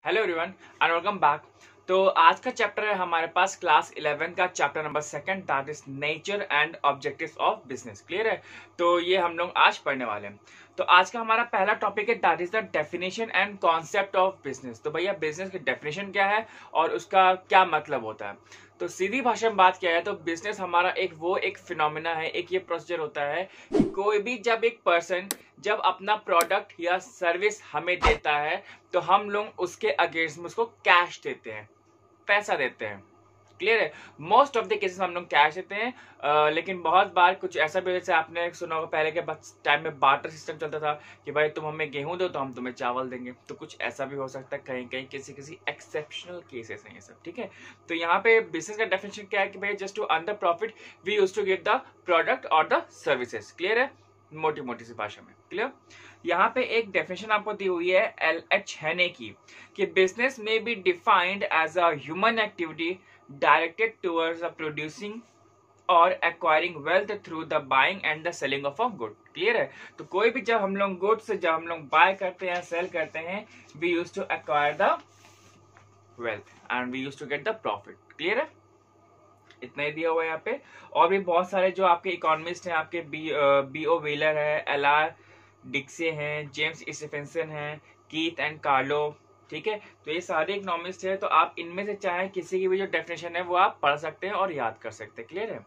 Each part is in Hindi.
Hello everyone and welcome back. तो आज का चैप्टर है हमारे पास क्लास 11 का chapter number second, that is nature and objectives of business. Clear है? तो ये हम लोग आज पढ़ने वाले हैं। तो आज का हमारा पहला टॉपिक है that is the definition and concept of business. तो भैया बिजनेस की डेफिनेशन क्या है और उसका क्या मतलब होता है। तो सीधी भाषा में बात किया है तो बिजनेस हमारा एक फिनोमिना है, एक ये प्रोसीजर होता है कि कोई भी जब एक पर्सन जब अपना प्रोडक्ट या सर्विस हमें देता है तो हम लोग उसके अगेंस्ट में उसको कैश देते हैं, पैसा देते हैं। क्लियर है? मोस्ट ऑफ द केसेस हम लोग कैश देते हैं, लेकिन बहुत बार कुछ ऐसा भी, जैसे आपने सुना होगा पहले के टाइम में बार्टर सिस्टम चलता था कि भाई तुम हमें गेहूं दो तो हम तुम्हें चावल देंगे। तो कुछ ऐसा भी हो सकता है, कहीं कहीं किसी किसी एक्सेप्शनल केसेस हैं ये सब। ठीक है? तो यहाँ पे बिजनेस का डेफिनेशन क्या है कि भाई just to earn the profit we use to get the product और द सर्विसेज। क्लियर है? मोटी मोटी सी भाषा में। क्लियर? यहाँ पे एक डेफिनेशन आपको दी हुई है LH हेने की कि बिजनेस में be defined as a human activity directed towards the producing or acquiring wealth through the buying and the selling of a good। Clear है? तो कोई भी जब हम लोग गुड्स जब हम लोग बाय करते हैं, सेल करते हैं, we use to acquire the wealth and we use to get the profit. Clear है? इतना ही दिया हुआ है यहाँ पे। और भी बहुत सारे जो आपके इकोनॉमिस्ट हैं, आपके BO व्हीलर है, LR डिक्से हैं, जेम्स स्टीफेंसन हैं, कीथ एंड कार्लो। ठीक है? तो ये सारे इकोनॉमिस्ट है, तो आप इनमें से चाहे किसी की भी जो डेफिनेशन है वो आप पढ़ सकते हैं और याद कर सकते हैं। क्लियर है?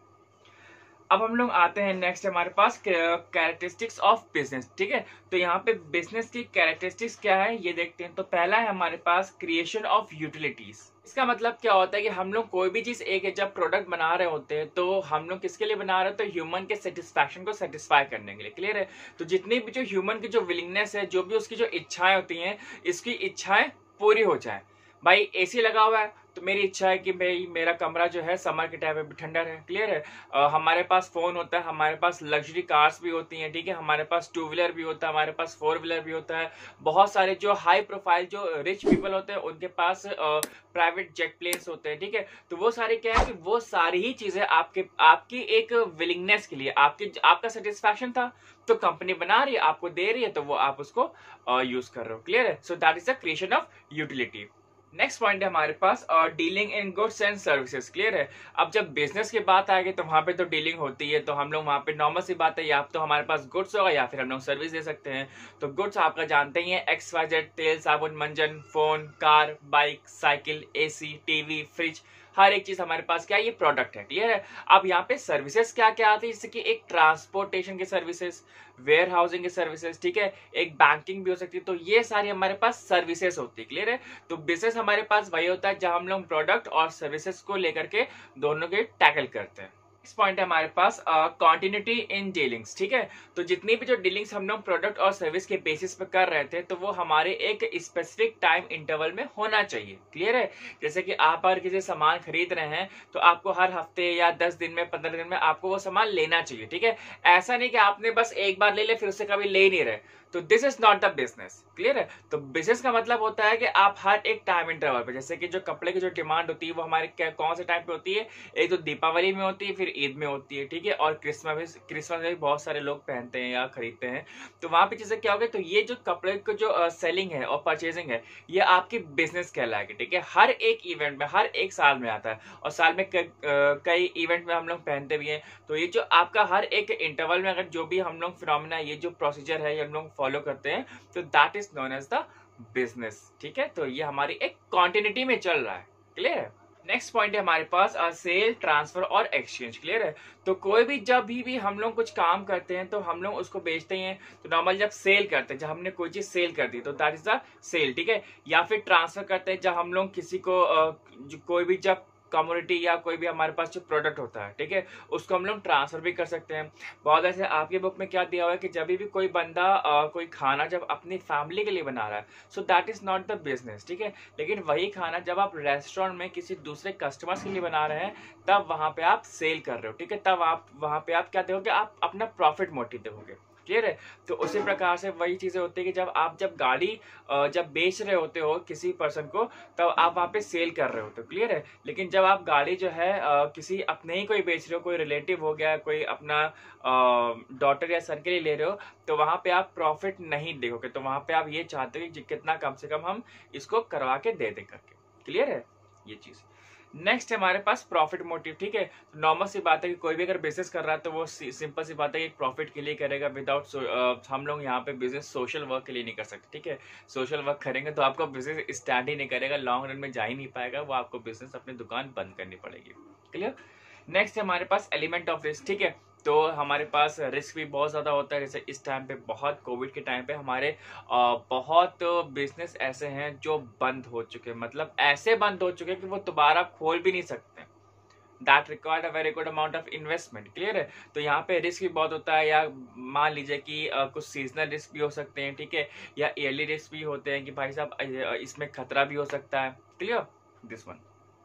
अब हम लोग आते हैं नेक्स्ट हमारे पास कैरेक्टरिस्टिक्स ऑफ बिजनेस। ठीक है? तो यहाँ पे बिजनेस की कैरेक्टरिस्टिक्स क्या है ये देखते हैं। तो पहला है हमारे पास क्रिएशन ऑफ यूटिलिटीज। इसका मतलब क्या होता है कि हम लोग कोई भी चीज एक जब प्रोडक्ट बना रहे होते हैं तो हम लोग किसके लिए बना रहे हैं, तो ह्यूमन के सेटिस्फैक्शन को सेटिस्फाई करने के लिए। क्लियर है? तो जितनी भी जो ह्यूमन की जो विलिंगनेस है, जो भी उसकी जो इच्छाएं होती हैं, इसकी इच्छाएं पूरी हो जाए। भाई AC लगा हुआ है तो मेरी इच्छा है कि भाई मेरा कमरा जो है समर के टाइम में ठंडा रहे। क्लियर है? हमारे पास फोन होता है, हमारे पास लग्जरी कार्स भी होती हैं। ठीक है? हमारे पास 2 व्हीलर भी होता है, हमारे पास 4 व्हीलर भी होता है। बहुत सारे जो हाई प्रोफाइल जो रिच पीपल होते हैं उनके पास प्राइवेट जेट प्लेन्स होते हैं। ठीक है? तो वो सारी क्या है कि वो सारी ही चीजें आपकी एक विलिंगनेस के लिए, आपका सेटिस्फैक्शन था तो कंपनी बना रही है, आपको दे रही है, तो वो आप उसको यूज कर रहे हो। क्लियर है? So that is the creation of utility. Next point है हमारे पास dealing in goods and services. Clear है? अब जब बिजनेस की बात आएगी तो वहां पे तो डीलिंग होती है, तो हम लोग वहां पे नॉर्मल सी बात है, या तो हमारे पास गुड्स होगा या फिर हम लोग सर्विस दे सकते हैं। तो गुड्स आपका जानते ही है, XYZ, तेल, साबुन, मंजन, phone, car, bike, cycle, AC, TV, fridge, हर एक चीज हमारे पास क्या है, ये प्रोडक्ट है। क्लियर है? अब यहाँ पे सर्विसेज क्या क्या आती है, जैसे कि एक ट्रांसपोर्टेशन की सर्विसेज, वेयर हाउसिंग की सर्विसेज, ठीक है, एक बैंकिंग भी हो सकती है। तो ये सारी हमारे पास सर्विसेज होती है। क्लियर है? तो बिजनेस हमारे पास वही होता है जहां हम लोग प्रोडक्ट और सर्विसेज को लेकर के दोनों के टैकल करते हैं। नेक्स्ट पॉइंट है हमारे पास कॉन्टिन्यूटी इन डीलिंग्स। ठीक है? तो जितनी भी जो डीलिंग्स हम लोग प्रोडक्ट और सर्विस के बेसिस पे कर रहे थे तो वो हमारे एक स्पेसिफिक टाइम इंटरवल में होना चाहिए। क्लियर है? जैसे कि आप अगर किसी सामान खरीद रहे हैं तो आपको हर हफ्ते या 10 दिन में, 15 दिन में आपको वो सामान लेना चाहिए। ठीक है? ऐसा नहीं कि आपने बस एक बार ले लिया फिर उससे कभी ले नहीं रहे, तो this is not the business. Clear है? तो बिजनेस का मतलब होता है कि आप हर एक टाइम इंटरवल पे, जैसे कि जो कपड़े की जो डिमांड होती है वो हमारे कौन से टाइम पे होती है, एक तो दीपावली में होती है, फिर ईद में होती है। ठीक है? और क्रिसमस में भी बहुत सारे लोग पहनते हैं या खरीदते हैं। तो वहां पे चीजें क्या होगी, तो ये जो कपड़े की जो सेलिंग है और परचेजिंग है ये आपकी बिजनेस कहलाएगी। ठीक है? हर एक इवेंट में, हर एक साल में आता है और साल में कई इवेंट में हम लोग पहनते भी हैं। तो ये जो आपका हर एक इंटरवल में अगर जो भी हम लोग फिनोमिना, ये जो प्रोसीजर है ये हम लोग फॉलो करते हैं तो that is known as the business. ठीक है? तो ये हमारी एक कॉन्टिन्यूटी में चल रहा है। क्लियर है? नेक्स्ट पॉइंट है हमारे पास सेल, ट्रांसफर और एक्सचेंज। क्लियर है? तो कोई भी जब भी हम लोग कुछ काम करते हैं तो हम लोग उसको बेचते हैं। तो नॉर्मल जब सेल करते हैं, जब हमने कोई चीज सेल कर दी तो दैट इज द सेल। ठीक है? या फिर ट्रांसफर करते हैं जब हम लोग किसी को कोई भी जब कमोडिटी या कोई भी हमारे पास जो प्रोडक्ट होता है, ठीक है, उसको हम लोग ट्रांसफर भी कर सकते हैं। बहुत ऐसे आपके बुक में क्या दिया हुआ है कि जब भी कोई बंदा कोई खाना जब अपनी फैमिली के लिए बना रहा है so that is not the business. ठीक है? लेकिन वही खाना जब आप रेस्टोरेंट में किसी दूसरे कस्टमर्स के लिए बना रहे हैं तब वहां पे आप सेल कर रहे हो। ठीक है? तब आप वहां पे आप क्या देखोगे, आप अपना प्रॉफिट मोटिव देखोगे। क्लियर है। तो उसी प्रकार से वही चीजें होती है कि जब गाड़ी जब बेच रहे होते हो किसी पर्सन को, तब आप वहां पे सेल कर रहे होते हो, क्लियर है। लेकिन जब आप गाड़ी जो है किसी अपने ही कोई बेच रहे हो, कोई रिलेटिव हो गया, कोई अपना डॉटर या सन के लिए ले रहे हो, तो वहां पे आप प्रॉफिट नहीं देखोगे। तो वहां पे आप ये चाहते हो कि कितना कम से कम हम इसको करवा के दे दें करके, क्लियर है ये चीज। नेक्स्ट हमारे पास प्रॉफिट मोटिव, ठीक है। नॉर्मल सी बात है कि कोई भी अगर बिजनेस कर रहा है तो वो सिंपल सी बात है कि प्रॉफिट के लिए करेगा। विदाउट हम लोग यहाँ पे बिजनेस सोशल वर्क के लिए नहीं कर सकते, ठीक है। सोशल वर्क करेंगे तो आपका बिजनेस स्टार्ट ही नहीं करेगा, लॉन्ग रन में जा ही नहीं पाएगा, वो आपको बिजनेस अपनी दुकान बंद करनी पड़ेगी, क्लियर। नेक्स्ट है हमारे पास एलिमेंट ऑफ रिस्क, ठीक है। तो हमारे पास रिस्क भी बहुत ज़्यादा होता है। जैसे इस टाइम पे बहुत कोविड के टाइम पे हमारे बहुत बिजनेस ऐसे हैं जो बंद हो चुके हैं, मतलब ऐसे बंद हो चुके हैं कि वो दोबारा खोल भी नहीं सकते। That required a very good amount of investment, clear है। तो यहाँ पे रिस्क भी बहुत होता है, या मान लीजिए कि कुछ सीजनल रिस्क भी हो सकते हैं, ठीक है, या ईयरली रिस्क भी होते हैं कि भाई साहब इसमें खतरा भी हो सकता है, क्लियर दिस वन।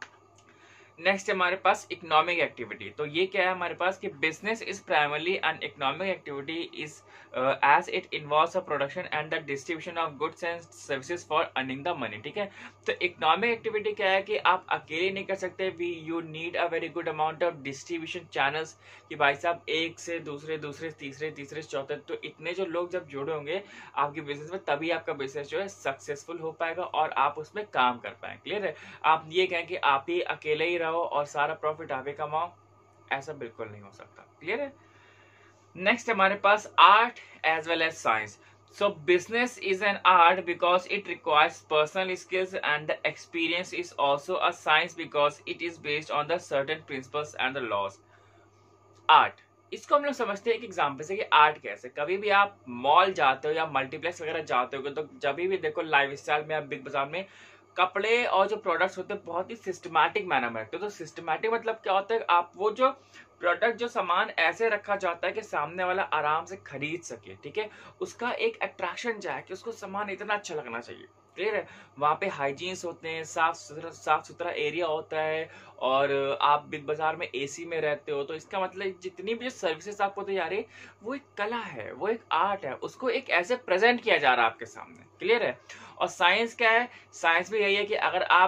नेक्स्ट हमारे पास इकोनॉमिक एक्टिविटी। तो ये क्या है हमारे पास कि business is primarily an economic activity is as it involves a production and the distribution of goods and services for earning the money, ठीक है। तो इकोनॉमिक एक्टिविटी क्या है कि आप अकेले नहीं कर सकते, we you need a very good amount of distribution channels, कि भाई साहब एक से दूसरे तीसरे चौथे, तो इतने जो लोग जब जुड़े होंगे आपके बिजनेस में, तभी आपका बिजनेस जो है सक्सेसफुल हो पाएगा और आप उसमें काम कर पाए, क्लियर है। आप ये कहें कि आप ही अकेले ही रहो और सारा प्रॉफिट आप ही कमाओ, ऐसा बिल्कुल नहीं हो सकता, क्लियर है। नेक्स्ट हमारे पास art as well as science. So business is an art because it requires personal skills, and the experience is also a science because it is based on the certain principles and the laws. Art, इसको हम लोग समझते हैं एक एग्जाम्पल से कि आर्ट कैसे। कभी भी आप मॉल जाते हो या मल्टीप्लेक्स वगैरह जाते हो, तो जब भी देखो लाइफस्टाइल में या बिग बाजार में कपड़े और जो प्रोडक्ट्स होते हैं बहुत ही सिस्टमैटिक मैनर में रखते हो। तो सिस्टमैटिक मतलब क्या होता है, आप वो जो प्रोडक्ट जो सामान ऐसे रखा जाता है कि सामने वाला आराम से खरीद सके, ठीक है, उसका एक अट्रैक्शन जो है कि उसको सामान इतना अच्छा लगना चाहिए, क्लियर है। वहाँ पे हाइजीन्स होते हैं, साफ सुथरा एरिया होता है, और आप बिग बाजार में एसी में रहते हो, तो इसका मतलब जितनी भी जो सर्विसेज आपको दी जा रही है वो एक कला है, वो एक आर्ट है, उसको एक ऐसे प्रेजेंट किया जा रहा है आपके सामने, क्लियर है। और साइंस क्या है, साइंस भी यही है कि अगर आप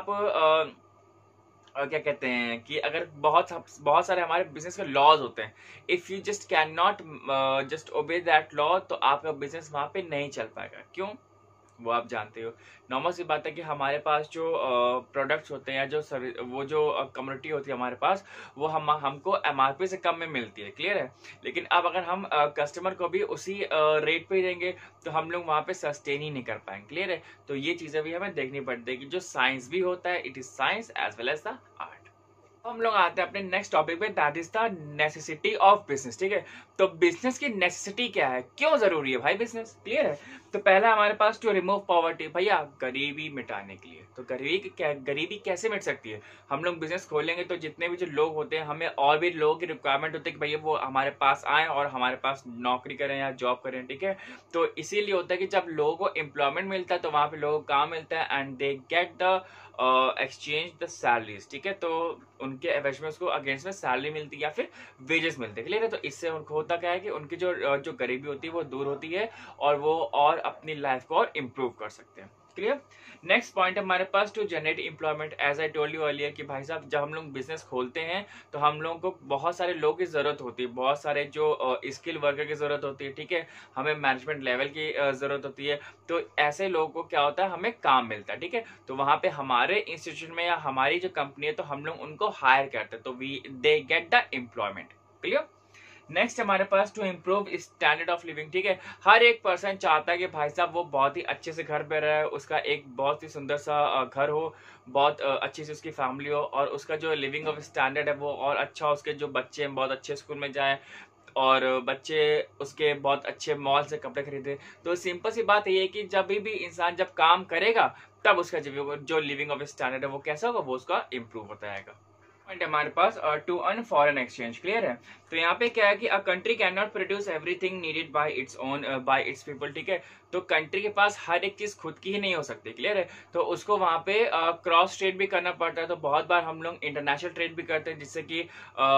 क्या कहते हैं कि अगर बहुत सारे हमारे बिजनेस के लॉज होते हैं, if you just can not just obey that law, तो आपका बिजनेस वहां पे नहीं चल पाएगा। क्यों, वो आप जानते हो। नॉर्मल सी बात है कि हमारे पास जो प्रोडक्ट्स होते हैं या जो वो जो कम्युनिटी होती है हमारे पास, वो हमको एमआरपी से कम में मिलती है, क्लियर है। लेकिन अब अगर हम कस्टमर को भी उसी रेट पे ही देंगे तो हम लोग वहाँ पे सस्टेन ही नहीं कर पाएंगे, क्लियर है। तो ये चीज़ें भी हमें देखनी पड़ती है कि जो साइंस भी होता है, it is science as well as the art. हम लोग आते हैं अपने नेक्स्ट टॉपिक पे, that is the necessity of business, ठीक है। तो बिजनेस की नेसेसिटी क्या है, क्यों जरूरी है भाई बिजनेस, क्लियर है। तो पहला हमारे पास टू रिमूव पॉवर्टी, भैया गरीबी मिटाने के लिए। तो गरीबी कैसे मिट सकती है, हम लोग बिजनेस खोलेंगे तो जितने भी जो लोग होते हैं, हमें और भी लोगों की रिक्वायरमेंट होती है कि भैया वो हमारे पास आए और हमारे पास नौकरी करें या जॉब करें, ठीक है। तो इसीलिए होता है कि जब लोगों को एम्प्लॉयमेंट मिलता है तो वहाँ पे लोगों को काम मिलता है, and they get the exchange the salaries, ठीक है। तो उनके एवज में उसको अगेंस्ट में सैलरी मिलती है या फिर वेजेस मिलते हैं, क्लियर है। तो इससे उनको होता क्या है कि उनकी जो गरीबी होती है वो दूर होती है और वो और अपनी लाइफ को और इम्प्रूव कर सकते हैं, क्लियर। नेक्स्ट पॉइंट हमारे पास to generate employment, as I told you earlier कि भाई साहब जब हम लोग बिजनेस खोलते हैं तो हम लोगों को बहुत सारे लोगों की जरूरत होती है, बहुत सारे जो स्किल वर्कर की जरूरत होती है, ठीक है। हमें मैनेजमेंट लेवल की जरूरत होती है। तो ऐसे लोगों को क्या होता है, हमें काम मिलता है, ठीक है। तो वहां पे हमारे इंस्टीट्यूशन में या हमारी जो कंपनी है तो हम लोग उनको हायर करते हैं, तो they get the employment, clear. Next हमारे पास to improve standard of living, ठीक है। हर एक पर्सन चाहता है कि भाई साहब वो बहुत ही अच्छे से घर पे रहे, उसका एक बहुत ही सुंदर सा घर हो, बहुत अच्छी से उसकी फैमिली हो, और उसका जो लिविंग ऑफ स्टैंडर्ड है वो और अच्छा हो, उसके जो बच्चे हैं बहुत अच्छे स्कूल में जाए और बच्चे उसके बहुत अच्छे मॉल से कपड़े खरीदे। तो सिंपल सी बात ये है कि जब भी इंसान जब काम करेगा तब उसका जो लिविंग ऑफ स्टैंडर्ड है वो कैसा होगा, वो उसका इम्प्रूव होता जाएगा। पॉइंट हमारे पास to earn foreign exchange. Clear है? तो यहाँ पे क्या है कि a country can not produce everything needed by its own by its people. ठीक है? तो कंट्री के पास हर एक चीज खुद की ही नहीं हो सकती। क्लियर है? तो उसको वहां पे क्रॉस ट्रेड भी करना पड़ता है। तो बहुत बार हम लोग इंटरनेशनल ट्रेड भी करते हैं, जिससे कि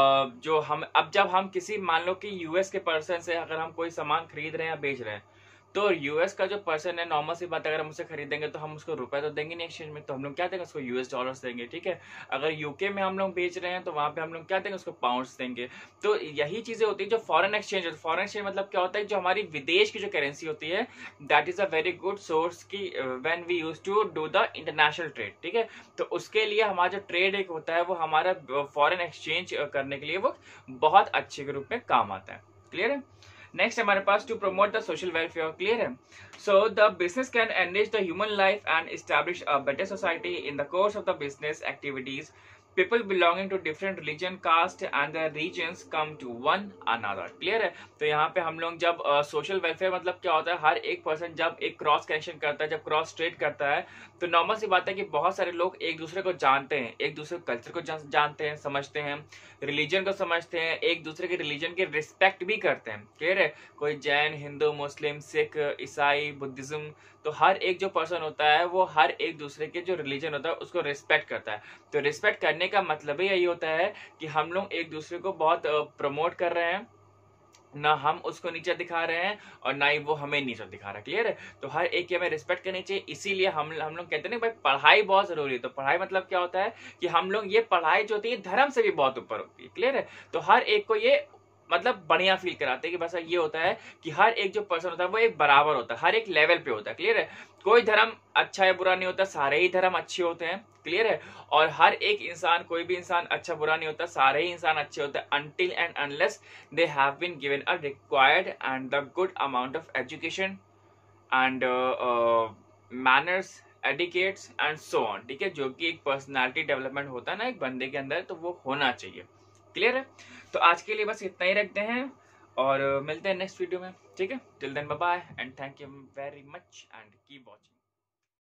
जो हम अब जब हम किसी मान लो कि यूएस के पर्सन से अगर हम कोई सामान खरीद रहे हैं या बेच रहे हैं, तो यूएस का जो पर्सन है, नॉर्मल सी बात, अगर हम उसे खरीदेंगे तो हम उसको रुपए तो देंगे नहीं एक्सचेंज में, तो हम लोग क्या देंगे उसको यूएस डॉलर्स देंगे। ठीक है? अगर यूके में हम लोग बेच रहे हैं तो वहां पे हम लोग क्या देंगे उसको पाउंड्स देंगे। तो यही चीजें होती है जो फॉरेन एक्सचेंज है। फॉरेन एक्सचेंज मतलब क्या होता है, जो हमारी विदेश की जो करेंसी होती है, that is a very good source की when we use to do the international trade. ठीक है? तो उसके लिए हमारा जो ट्रेड एक होता है वो हमारा फॉरेन एक्सचेंज करने के लिए वो बहुत अच्छे के रूप में काम आता है। क्लियर है? नेक्स्ट हमारे पास to promote the social welfare. Clear है? So the business can enrich the human life and establish a better society in the course of the business activities. People belonging to different religion, caste and their regions come to one another. Clear है? तो यहाँ पे हम लोग जब सोशल वेलफेयर मतलब क्या होता है, हर एक पर्सन जब एक क्रॉस कनेक्शन करता है, जब क्रॉस ट्रेड करता है, तो नॉर्मल सी बात है कि बहुत सारे लोग एक दूसरे को जानते हैं, एक दूसरे कल्चर को जानते हैं, समझते हैं, रिलीजन को समझते हैं, एक दूसरे के रिलीजन के रिस्पेक्ट भी करते हैं। क्लियर है? कोई जैन, हिंदू, मुस्लिम, सिख, ईसाई, बुद्धिज्म, तो हर एक जो पर्सन होता है वो हर एक दूसरे के जो रिलीजन होता है उसको रिस्पेक्ट करता है। तो रिस्पेक्ट करने का मतलब ही यही होता है कि हम लोग एक दूसरे को बहुत प्रमोट कर रहे हैं, ना हम उसको नीचे दिखा रहे हैं और ना ही वो हमें नीचे दिखा रहा है। क्लियर है? तो हर एक की हमें रिस्पेक्ट करनी चाहिए। इसीलिए हम लोग कहते हैं ना भाई पढ़ाई बहुत जरूरी है। तो पढ़ाई मतलब क्या होता है कि हम लोग ये पढ़ाई जो होती है धर्म से भी बहुत ऊपर होती है। क्लियर है? तो हर एक को ये मतलब बढ़िया फील कराते हैं कि बस ये होता है कि हर एक जो पर्सन होता है वो एक बराबर होता है, हर एक लेवल पे होता है। क्लियर है? कोई धर्म अच्छा या बुरा नहीं होता, सारे ही धर्म अच्छे होते हैं। क्लियर है? और हर एक इंसान, कोई भी इंसान अच्छा बुरा नहीं होता, सारे ही इंसान अच्छे होते हैं until and unless they have been given a required and the good amount of education and manners, etiquettes and so on। ठीक है? जो कि एक पर्सनालिटी डेवलपमेंट होता है ना एक बंदे के अंदर, तो वो होना चाहिए। क्लियर है? तो आज के लिए बस इतना ही रखते हैं और मिलते हैं नेक्स्ट वीडियो में। ठीक है? Till then bye bye and thank you very much and keep watching.